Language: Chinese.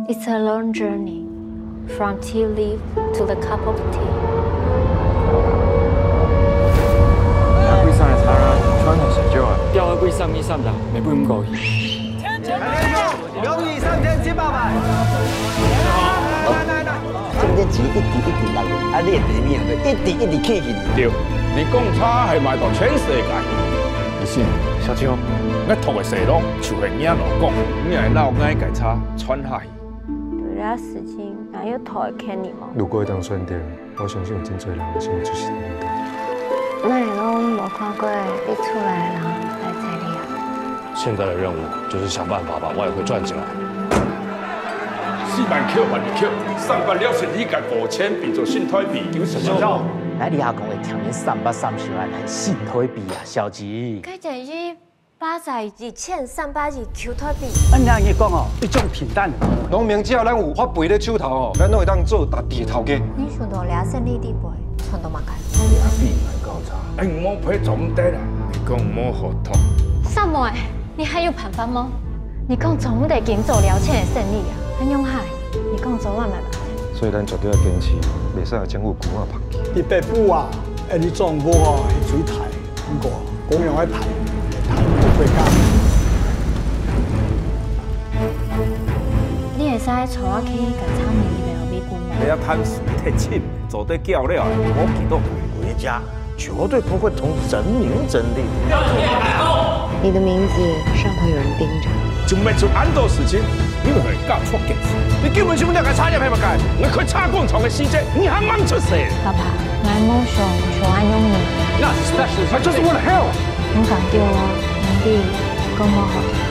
It's a long journey, from tea leaf to the cup of tea. 柜上的茶啦，穿好成就啊！ 钓去柜上面300，咪不咁高。 23700。 今天钱一滴一滴来，啊，你的地面就一滴一滴起去。 对，你讲差系卖到全世界。 你信？小秋， 我读的西路就是硬路讲，你系老爱改差穿下去。 有了事情，哪有头会看你吗？ 如果当选对，我相信有真多人会想要出席你的。 那你拢无看过你出来的人来这里啊？ 现在的任务就是想办法把外汇赚进来。 4万扣万2扣，上班了是你家5000变做新台币90万。 来，你阿公会听你330万还新台币啊，小吉。 佢就是82,382 Q 台币。 按人去讲哦，一种平淡。 农民只要咱有发肥咧手头哦，咱拢会当做大地头家。 你想到了胜利地杯，传到马开。 比蛮高差，哎，唔好陪总得啦，你讲唔好合同。 萨摩，你还有办法吗？你讲总得紧走了胜的胜利啊，很勇海，你讲昨晚买吧。 所以咱绝对要坚持，袂使有政府古啊拍去。 你北部啊，你总无哦会水台，不过公用的台，台不会干。 你会使带我去甲厂里面的美军吗？ 你要贪水太浅，做得较了，我记到。 国家绝对不会同人民争利。 你的名字上头有人盯着。 就没做安多事情，你会搞错件事。你根本就唔了解差点系乜解？我去插工厂嘅司机，你还忙出事？ 爸爸，我梦想求安用你。 那 special，I just want to help。 我讲对了，兄弟，跟我好。